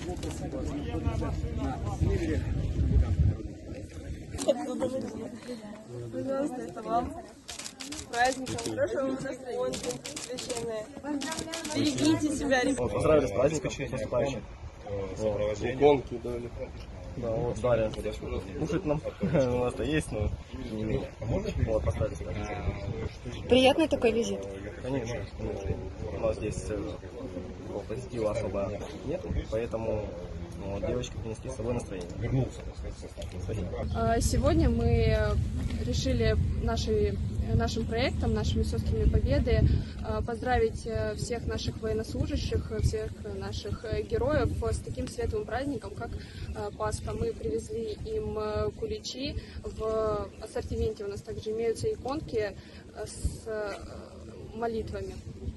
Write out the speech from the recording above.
Пожалуйста, это вам. С праздником, хорошего настроения, священное. Берегите себя, ребята. Поздравили с праздником наступающим. Иконки дали. Да, вот дали. Кушать нам у нас-то есть, но не менее. Вот, поставили. Приятный такой визит. Конечно. У нас здесь позитива особо нет, поэтому девочки принесли с собой настроение. Сегодня мы решили нашим проектом, нашими сестрами Победы поздравить всех наших военнослужащих, всех наших героев с таким светлым праздником, как Пасха. Мы привезли им куличи. В ассортименте у нас также имеются иконки с молитвами.